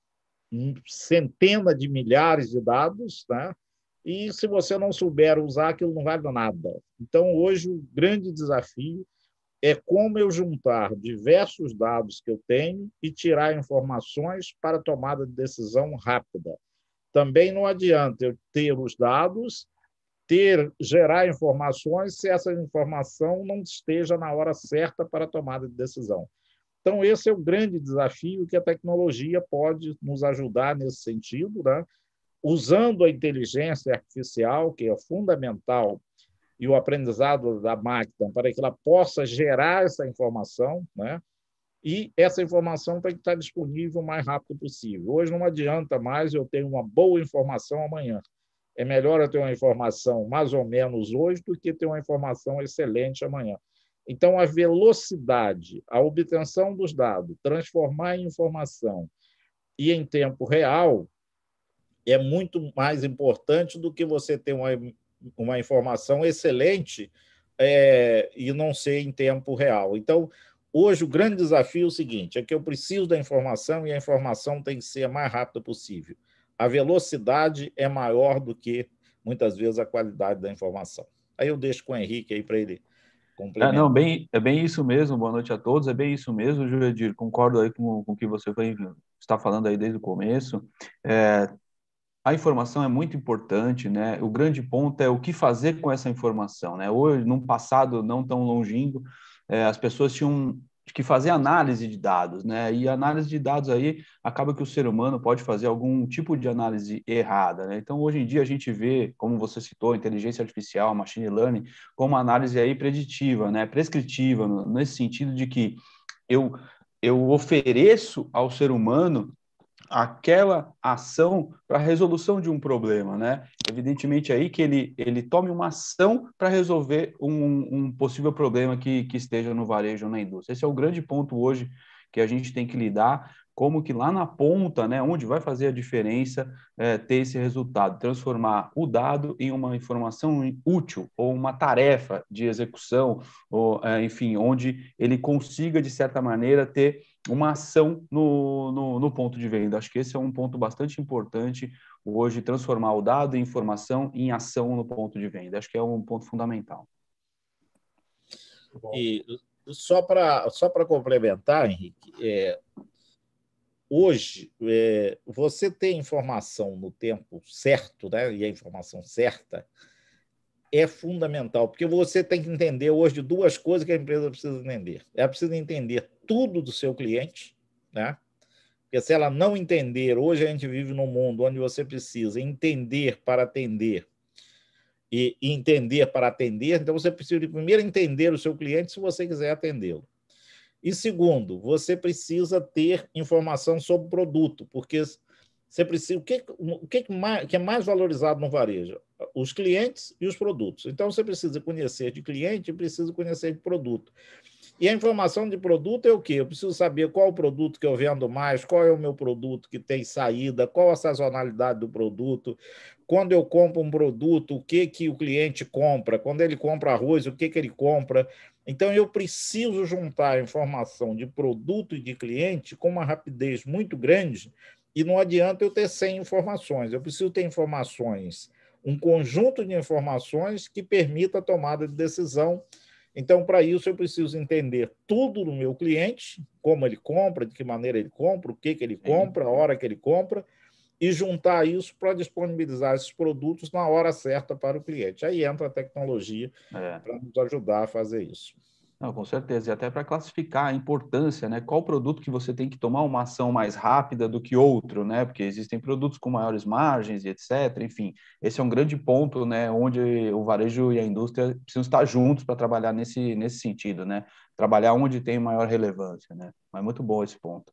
centenas de milhares de dados, né? E se você não souber usar, aquilo não vale nada. Então, hoje, o grande desafio é como eu juntar diversos dados que eu tenho e tirar informações para tomada de decisão rápida. Também não adianta eu ter os dados, gerar informações, se essa informação não esteja na hora certa para a tomada de decisão. Então, esse é o grande desafio que a tecnologia pode nos ajudar nesse sentido, né? Usando a inteligência artificial, que é fundamental, e o aprendizado da máquina, para que ela possa gerar essa informação, né? E essa informação tem que estar disponível o mais rápido possível. Hoje não adianta mais eu ter uma boa informação amanhã. É melhor eu ter uma informação mais ou menos hoje do que ter uma informação excelente amanhã. Então, a velocidade, a obtenção dos dados, transformar em informação e em tempo real é muito mais importante do que você ter uma informação excelente e não ser em tempo real. Então, hoje, o grande desafio é o seguinte, é que eu preciso da informação e a informação tem que ser a mais rápida possível. A velocidade é maior do que, muitas vezes, a qualidade da informação. Aí eu deixo com o Henrique aí para ele complementar. Não, é bem isso mesmo. Boa noite a todos. É bem isso mesmo, Jurandir. Concordo aí com o que você está falando aí desde o começo. A informação é muito importante, né? O grande ponto é o que fazer com essa informação, né? Hoje, num passado não tão longínquo, as pessoas tinham que fazer análise de dados, né? E análise de dados aí acaba que o ser humano pode fazer algum tipo de análise errada, né? Então, hoje em dia a gente vê, como você citou, inteligência artificial, machine learning, como uma análise aí preditiva, né? Prescritiva, nesse sentido de que eu ofereço ao ser humano aquela ação para a resolução de um problema, né? Evidentemente aí que ele tome uma ação para resolver um possível problema que esteja no varejo ou na indústria. Esse é o grande ponto hoje que a gente tem que lidar, como que lá na ponta, né, onde vai fazer a diferença, ter esse resultado, transformar o dado em uma informação útil ou uma tarefa de execução, ou, enfim, onde ele consiga, de certa maneira, ter uma ação no ponto de venda. Acho que esse é um ponto bastante importante hoje, transformar o dado em informação em ação no ponto de venda. Acho que é um ponto fundamental. E só para complementar, Henrique, hoje, você ter informação no tempo certo, né, e a informação certa, é fundamental, porque você tem que entender hoje duas coisas que a empresa precisa entender. Ela precisa entender tudo do seu cliente, né? Porque se ela não entender, hoje a gente vive num mundo onde você precisa entender para atender e entender para atender, então você precisa primeiro entender o seu cliente se você quiser atendê-lo. E segundo, você precisa ter informação sobre o produto, porque você precisa. O que é mais valorizado no varejo? Os clientes e os produtos. Então, você precisa conhecer de cliente e precisa conhecer de produto. E a informação de produto é o quê? Eu preciso saber qual o produto que eu vendo mais, qual é o meu produto que tem saída, qual a sazonalidade do produto. Quando eu compro um produto, o que o cliente compra? Quando ele compra arroz, o que ele compra? Então, eu preciso juntar a informação de produto e de cliente com uma rapidez muito grande. E não adianta eu ter 100 informações, eu preciso ter informações, um conjunto de informações que permita a tomada de decisão. Então, para isso, eu preciso entender tudo do meu cliente, como ele compra, de que maneira ele compra, o que ele compra, a hora que ele compra, e juntar isso para disponibilizar esses produtos na hora certa para o cliente. Aí entra a tecnologia para nos ajudar a fazer isso. Não, com certeza, e até para classificar a importância, né? Qual produto que você tem que tomar uma ação mais rápida do que outro, né? Porque existem produtos com maiores margens e etc. Enfim, esse é um grande ponto, né? Onde o varejo e a indústria precisam estar juntos para trabalhar nesse sentido, né? Trabalhar onde tem maior relevância, né? Mas muito bom esse ponto.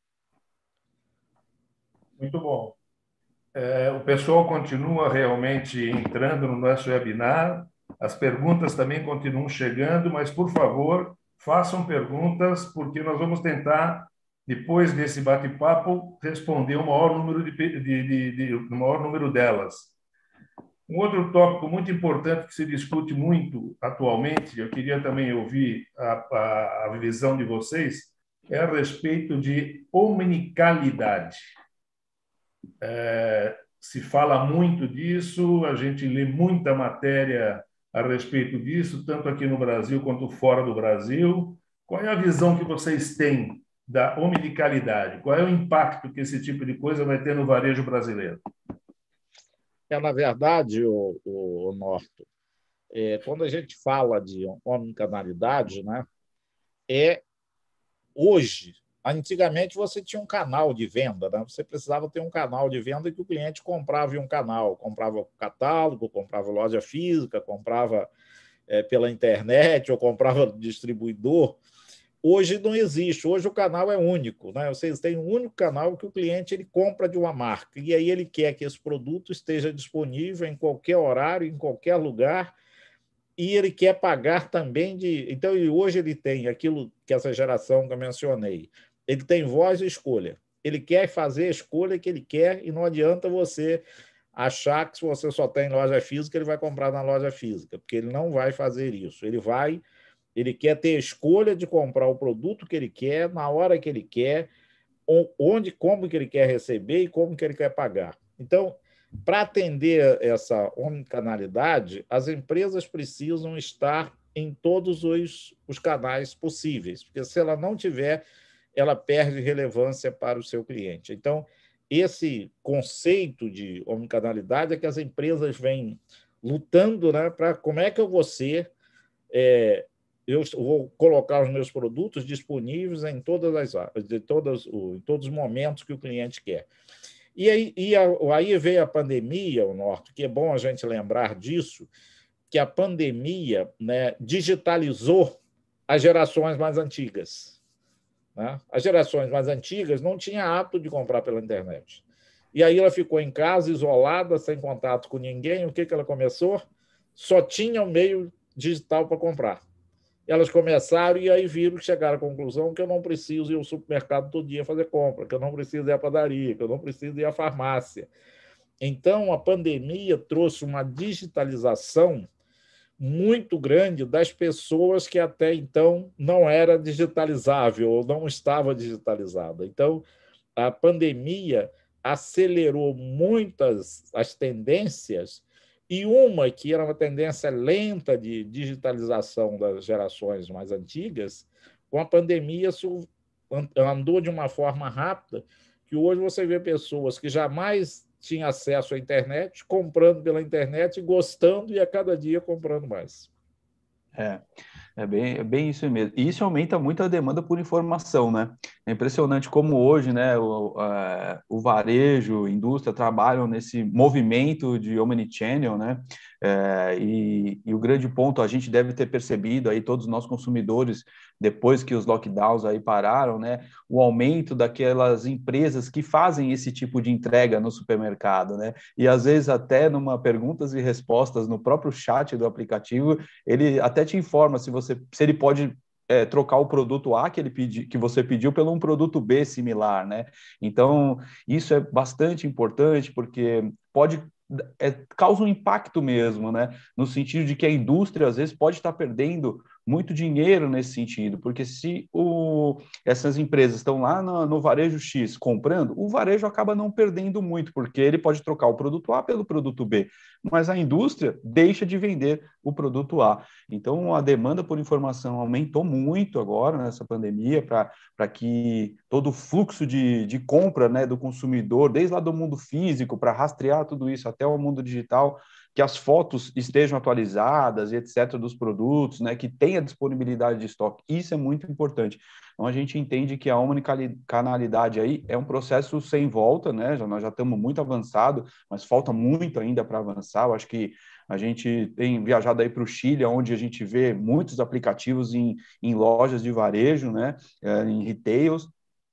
Muito bom. O pessoal continua realmente entrando no nosso webinar. As perguntas também continuam chegando, mas, por favor, façam perguntas, porque nós vamos tentar, depois desse bate-papo, responder o maior número, o maior número delas. Um outro tópico muito importante que se discute muito atualmente, eu queria também ouvir a visão de vocês, é a respeito de omnicalidade. Se fala muito disso, a gente lê muita matéria a respeito disso, tanto aqui no Brasil quanto fora do Brasil. Qual é a visão que vocês têm da omnicalidade? Qual é o impacto que esse tipo de coisa vai ter no varejo brasileiro? Na verdade, o Norton, quando a gente fala de omnicanalidade, né, hoje, antigamente você tinha um canal de venda, né? Você precisava ter um canal de venda que o cliente comprava em um canal, comprava catálogo, comprava loja física, comprava pela internet ou comprava distribuidor. Hoje não existe, hoje o canal é único, né? Vocês têm um único canal que o cliente ele compra de uma marca e aí ele quer que esse produto esteja disponível em qualquer horário, em qualquer lugar, e ele quer pagar também de... Então, hoje ele tem aquilo que essa geração que eu mencionei, ele tem voz e escolha. Ele quer fazer a escolha que ele quer e não adianta você achar que se você só tem loja física, ele vai comprar na loja física, porque ele não vai fazer isso. Ele quer ter a escolha de comprar o produto que ele quer, na hora que ele quer, onde, como que ele quer receber e como que ele quer pagar. Então, para atender essa omnicanalidade, as empresas precisam estar em todos os canais possíveis, porque se ela não tiver, ela perde relevância para o seu cliente. Então, esse conceito de omnicanalidade é que as empresas vêm lutando, né, para como é que eu vou ser... eu vou colocar os meus produtos disponíveis em todas em todos os momentos que o cliente quer. E aí veio a pandemia, o Norton, que é bom a gente lembrar disso, que a pandemia, né, digitalizou as gerações mais antigas. Né? As gerações mais antigas não tinham hábito de comprar pela internet. E aí ela ficou em casa, isolada, sem contato com ninguém. O que ela começou? Só tinha o meio digital para comprar. Elas começaram e aí chegaram à conclusão que eu não preciso ir ao supermercado todo dia fazer compra, que eu não preciso ir à padaria, que eu não preciso ir à farmácia. Então, a pandemia trouxe uma digitalização muito grande das pessoas que até então não era digitalizável ou não estava digitalizada. Então, a pandemia acelerou muitas as tendências e uma que era uma tendência lenta de digitalização das gerações mais antigas, com a pandemia isso andou de uma forma rápida, que hoje você vê pessoas que jamais tinham acesso à internet, comprando pela internet, gostando e a cada dia comprando mais. É bem isso mesmo. E isso aumenta muito a demanda por informação, né? É impressionante como hoje, né, o varejo, a indústria trabalham nesse movimento de omnichannel, né? E o grande ponto, a gente deve ter percebido aí, todos nós consumidores, depois que os lockdowns aí pararam, né, o aumento daquelas empresas que fazem esse tipo de entrega no supermercado, né? E às vezes até numa perguntas e respostas no próprio chat do aplicativo, ele até te informa se ele pode trocar o produto A que você pediu pelo um produto B similar, né? Então, isso é bastante importante porque causa um impacto mesmo, né? No sentido de que a indústria, às vezes, pode estar perdendo muito dinheiro nesse sentido, porque se essas empresas estão lá no varejo X comprando, o varejo acaba não perdendo muito, porque ele pode trocar o produto A pelo produto B, mas a indústria deixa de vender o produto A. Então, a demanda por informação aumentou muito agora nessa pandemia para que todo o fluxo de compra, né, do consumidor, desde lá do mundo físico, para rastrear tudo isso até o mundo digital, que as fotos estejam atualizadas e etc. dos produtos, né, que tenha disponibilidade de estoque. Isso é muito importante. Então, a gente entende que a omnicanalidade aí é um processo sem volta, né? Nós já estamos muito avançados, mas falta muito ainda para avançar. Eu acho que a gente tem viajado aí para o Chile, onde a gente vê muitos aplicativos em lojas de varejo, né, em retails,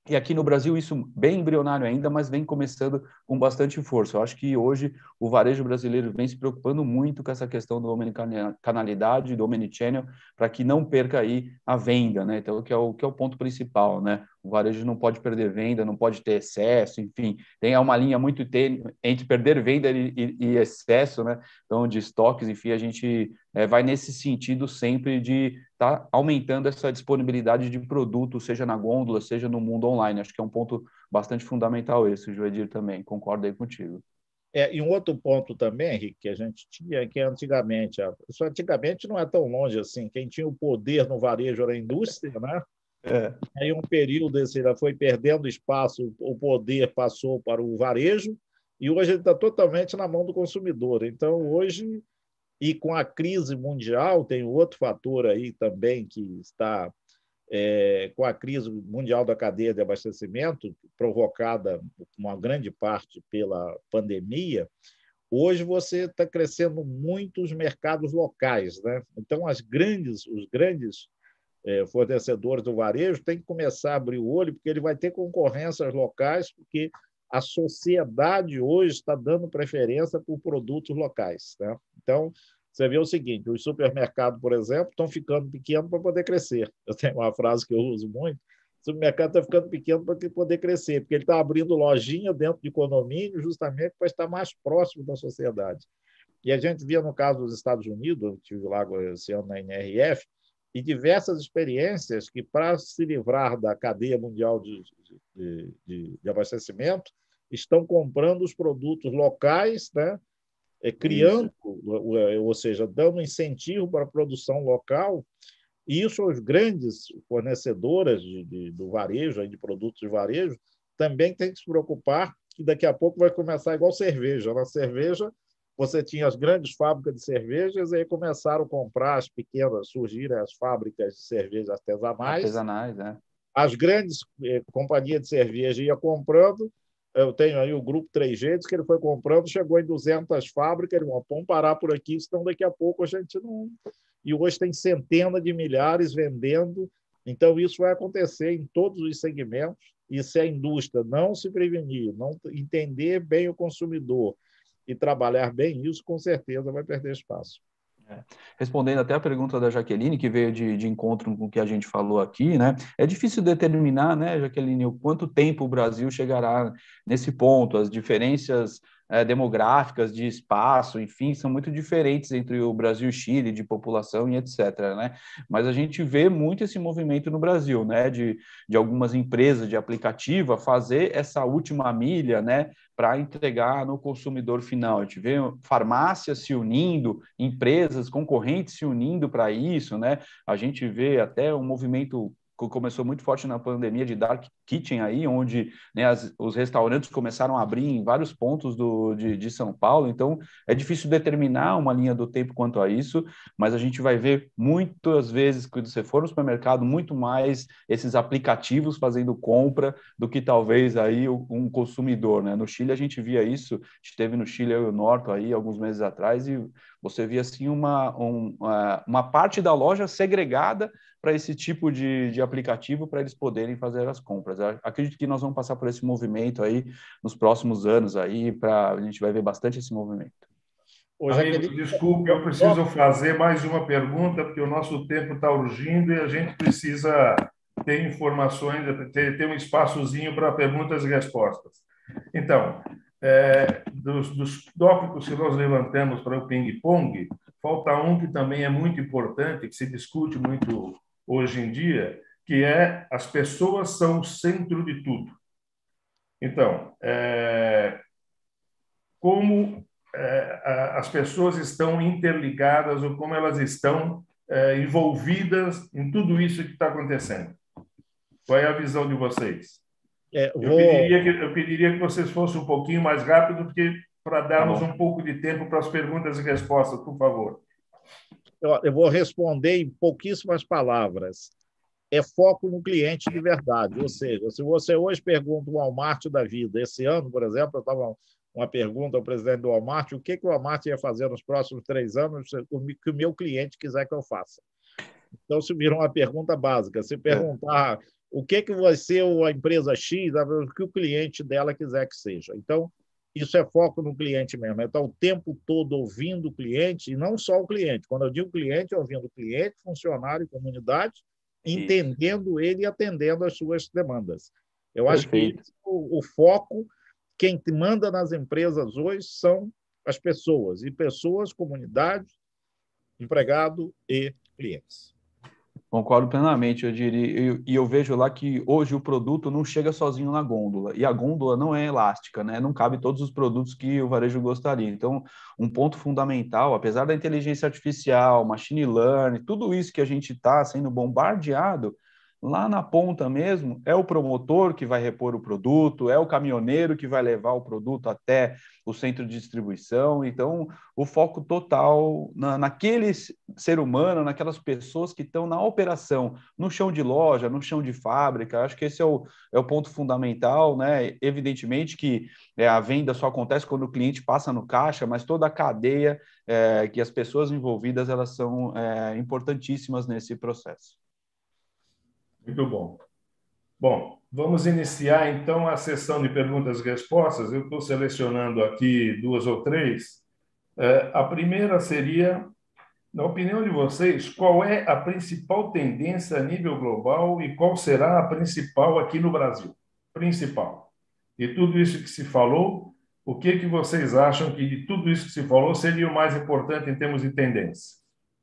E aqui no Brasil isso bem embrionário ainda, mas vem começando com bastante força. Eu acho que hoje o varejo brasileiro vem se preocupando muito com essa questão do omnicanalidade, do omnichannel, para que não perca aí a venda, né? Então, que é o ponto principal, né? O varejo não pode perder venda, não pode ter excesso, enfim, tem uma linha muito tênue entre perder venda e excesso, né? Então, de estoques, enfim, a gente vai nesse sentido sempre de estar aumentando essa disponibilidade de produto, seja na gôndola, seja no mundo online. Acho que é um ponto bastante fundamental esse, Joedir, também. Concordo aí contigo. E um outro ponto também, Henrique, que a gente tinha, que antigamente, isso antigamente não é tão longe assim, quem tinha o poder no varejo era a indústria, né? Aí um período esse já foi perdendo espaço, o poder passou para o varejo, e hoje ele está totalmente na mão do consumidor. Então, hoje, e com a crise mundial, tem outro fator aí também que está com a crise mundial da cadeia de abastecimento, provocada uma grande parte pela pandemia, hoje você está crescendo muito os mercados locais, né? Então, os grandes fornecedores do varejo têm que começar a abrir o olho, porque ele vai ter concorrências locais, porque a sociedade hoje está dando preferência por produtos locais, né? Então, você vê o seguinte, os supermercados, por exemplo, estão ficando pequenos para poder crescer. Eu tenho uma frase que eu uso muito, o supermercado está ficando pequeno para poder crescer, porque ele está abrindo lojinha dentro de condomínio justamente para estar mais próximo da sociedade. E a gente via no caso dos Estados Unidos, eu estive lá esse ano na NRF, e diversas experiências que, para se livrar da cadeia mundial de abastecimento, estão comprando os produtos locais, né? Criando, ou seja, dando incentivo para a produção local, e isso as grandes fornecedoras do varejo, de produtos de varejo, também têm que se preocupar que daqui a pouco vai começar igual cerveja. Na cerveja, você tinha as grandes fábricas de cervejas, e aí começaram a comprar as pequenas, surgiram as fábricas de cerveja artesanais, né? As grandes companhias de cerveja iam comprando. Eu tenho aí o grupo 3 Jeitos, que ele foi comprando, chegou em 200 fábricas, ele falou, vamos parar por aqui, senão daqui a pouco a gente não... E hoje tem centenas de milhares vendendo, então isso vai acontecer em todos os segmentos, e se a indústria não se prevenir, não entender bem o consumidor e trabalhar bem isso, com certeza vai perder espaço. Respondendo até a pergunta da Jaqueline, que veio de encontro com o que a gente falou aqui, né? É difícil determinar, né, Jaqueline, o quanto tempo o Brasil chegará nesse ponto. As diferenças demográficas, de espaço, enfim, são muito diferentes entre o Brasil e o Chile, de população e etc., né? Mas a gente vê muito esse movimento no Brasil, né? De algumas empresas de aplicativo fazer essa última milha, né? Para entregar no consumidor final. A gente vê farmácias se unindo, empresas concorrentes se unindo para isso, né? A gente vê até um movimento que começou muito forte na pandemia de dark kitchen aí, onde, né, os restaurantes começaram a abrir em vários pontos de São Paulo. Então é difícil determinar uma linha do tempo quanto a isso, mas a gente vai ver muitas vezes, quando você for no supermercado, muito mais esses aplicativos fazendo compra do que talvez aí um consumidor, né? No Chile a gente via isso, a gente esteve no Chile, eu e o Norton aí alguns meses atrás, e você via assim uma parte da loja segregada para esse tipo de aplicativo, para eles poderem fazer as compras. Eu acredito que nós vamos passar por esse movimento aí nos próximos anos aí, a gente vai ver bastante esse movimento. Amigo, desculpe, eu preciso fazer mais uma pergunta, porque o nosso tempo está urgindo e a gente precisa ter informações, ter um espaçozinho para perguntas e respostas. Então, dos tópicos que nós levantamos para o ping-pong, falta um que também é muito importante, que se discute muito hoje em dia, que é as pessoas são o centro de tudo. Então, como as pessoas estão interligadas ou como elas estão envolvidas em tudo isso que está acontecendo? Qual é a visão de vocês? Eu pediria que vocês fossem um pouquinho mais rápido, porque para darmos um pouco de tempo para as perguntas e respostas, por favor. Eu vou responder em pouquíssimas palavras. É foco no cliente de verdade. Ou seja, se você hoje pergunta o Walmart da vida, esse ano, por exemplo, eu estava uma pergunta ao presidente do Walmart, o que o Walmart ia fazer nos próximos 3 anos que o meu cliente quiser que eu faça. Então, se virou uma pergunta básica. Se perguntar o que vai ser a empresa X, o que o cliente dela quiser que seja. Então, isso é foco no cliente mesmo. É estar o tempo todo ouvindo o cliente, e não só o cliente. Quando eu digo cliente, ouvindo o cliente, funcionário, comunidade, entendendo ele e atendendo às suas demandas. Eu acho que o foco, quem manda nas empresas hoje são as pessoas, e pessoas, comunidade, empregado e clientes. Concordo plenamente, eu diria, e eu vejo lá que hoje o produto não chega sozinho na gôndola, e a gôndola não é elástica, né? Não cabe todos os produtos que o varejo gostaria. Então, um ponto fundamental, apesar da inteligência artificial, machine learning, tudo isso que a gente está sendo bombardeado, lá na ponta mesmo, é o promotor que vai repor o produto, é o caminhoneiro que vai levar o produto até o centro de distribuição. Então, o foco total naquele ser humano, naquelas pessoas que estão na operação, no chão de loja, no chão de fábrica. Acho que esse é o ponto fundamental, né? Evidentemente que a venda só acontece quando o cliente passa no caixa, mas toda a cadeia, que as pessoas envolvidas, elas são importantíssimas nesse processo. Muito bom. Bom, vamos iniciar então a sessão de perguntas e respostas. Eu estou selecionando aqui 2 ou 3. A primeira seria, na opinião de vocês, qual é a principal tendência a nível global e qual será a principal aqui no Brasil? Principal. E tudo isso que se falou, o que vocês acham que de tudo isso que se falou seria o mais importante em termos de tendência?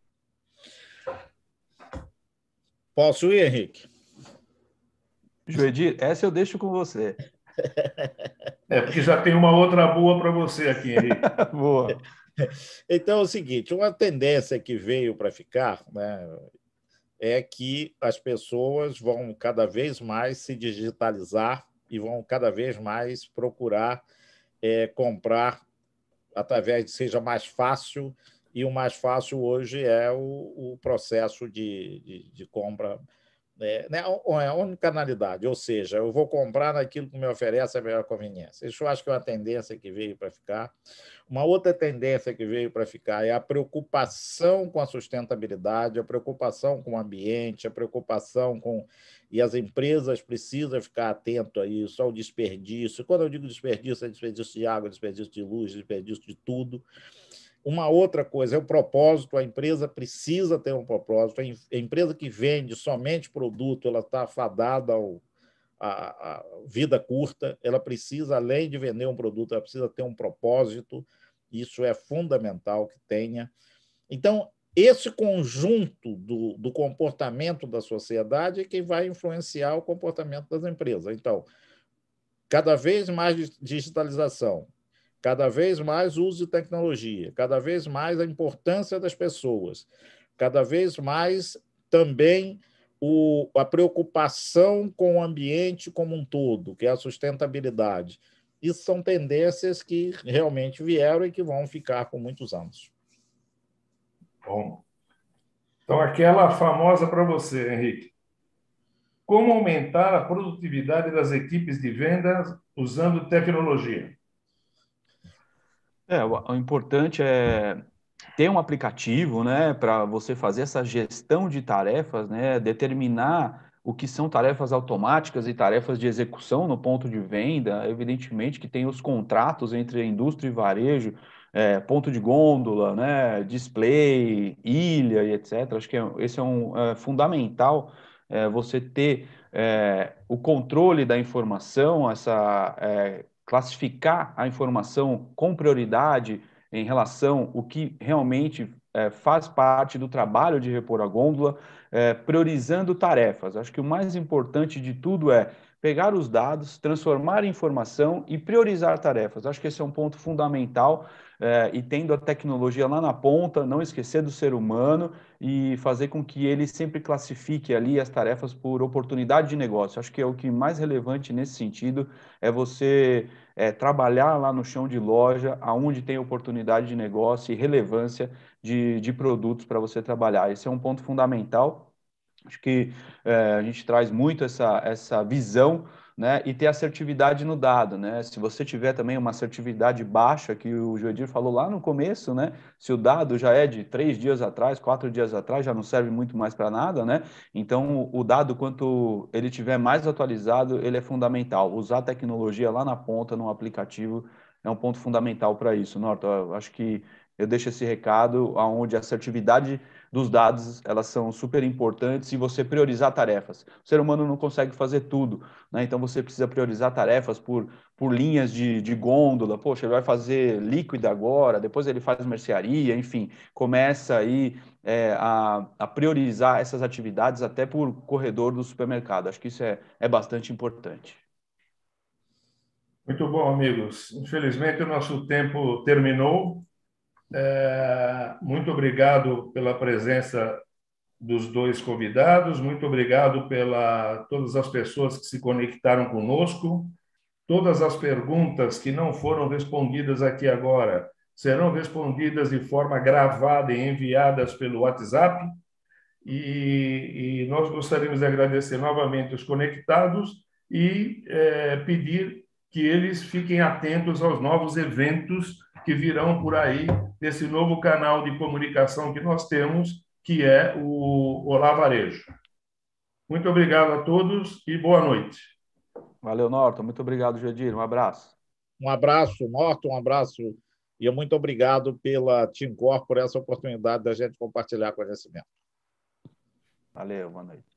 Posso ir, Henrique? Joedir, essa eu deixo com você. Porque já tem uma outra boa para você aqui, Henrique. Boa. Então é o seguinte, uma tendência que veio para ficar, né, é que as pessoas vão cada vez mais se digitalizar e vão cada vez mais procurar comprar através de seja mais fácil, e o mais fácil hoje é o processo de compra, né, a unicanalidade, ou seja, eu vou comprar naquilo que me oferece a melhor conveniência. Isso eu acho que é uma tendência que veio para ficar. Uma outra tendência que veio para ficar é a preocupação com a sustentabilidade, a preocupação com o ambiente, a preocupação com... E as empresas precisam ficar atentas a isso, ao desperdício. Quando eu digo desperdício, é desperdício de água, desperdício de luz, desperdício de tudo. Uma outra coisa é o propósito. A empresa precisa ter um propósito. A empresa que vende somente produto, ela está fadada à vida curta. Ela precisa, além de vender um produto, ela precisa ter um propósito. Isso é fundamental que tenha. Então, esse conjunto do comportamento da sociedade é que vai influenciar o comportamento das empresas. Então, cada vez mais digitalização, cada vez mais uso de tecnologia, cada vez mais a importância das pessoas, cada vez mais também a preocupação com o ambiente como um todo, que é a sustentabilidade. Isso são tendências que realmente vieram e que vão ficar por muitos anos. Bom. Então, aquela famosa para você, Henrique. Como aumentar a produtividade das equipes de vendas usando tecnologia? O importante é ter um aplicativo, né, para você fazer essa gestão de tarefas, né, determinar o que são tarefas automáticas e tarefas de execução no ponto de venda. Evidentemente que tem os contratos entre a indústria e varejo, ponto de gôndola, né, display, ilha e etc. Acho que esse é fundamental, você ter o controle da informação, classificar a informação com prioridade em relação ao que realmente faz parte do trabalho de repor a gôndola, priorizando tarefas. Acho que o mais importante de tudo é pegar os dados, transformar em informação e priorizar tarefas. Acho que esse é um ponto fundamental, e tendo a tecnologia lá na ponta, não esquecer do ser humano e fazer com que ele sempre classifique ali as tarefas por oportunidade de negócio. Acho que é o que mais relevante nesse sentido, é você trabalhar lá no chão de loja, aonde tem oportunidade de negócio e relevância de produtos para você trabalhar. Esse é um ponto fundamental. Acho que a gente traz muito essa visão né, e ter assertividade no dado, né? Se você tiver também uma assertividade baixa, que o Joedir falou lá no começo, né? Se o dado já é de 3 dias atrás, 4 dias atrás, já não serve muito mais para nada, né? Então, o dado, quanto ele tiver mais atualizado, ele é fundamental. Usar a tecnologia lá na ponta, no aplicativo, é um ponto fundamental para isso, Norton. Eu acho que eu deixo esse recado, onde a assertividade dos dados, elas são super importantes, e você priorizar tarefas. O ser humano não consegue fazer tudo, né? Então você precisa priorizar tarefas por linhas de gôndola. Poxa, ele vai fazer líquido agora, depois ele faz mercearia, enfim, começa aí a priorizar essas atividades até por corredor do supermercado. Acho que isso é bastante importante. Muito bom, amigos. Infelizmente, o nosso tempo terminou. Muito obrigado pela presença dos dois convidados, muito obrigado pela todas as pessoas que se conectaram conosco. Todas as perguntas que não foram respondidas aqui agora serão respondidas de forma gravada e enviadas pelo WhatsApp. E nós gostaríamos de agradecer novamente os conectados e pedir que eles fiquem atentos aos novos eventos que virão por aí, desse novo canal de comunicação que nós temos, que é o Olá Varejo. Muito obrigado a todos e boa noite. Valeu, Norton. Muito obrigado, Joedir. Um abraço. Um abraço, Norton, um abraço. E muito obrigado pela TeamCor por essa oportunidade da gente compartilhar conhecimento. Valeu, boa noite.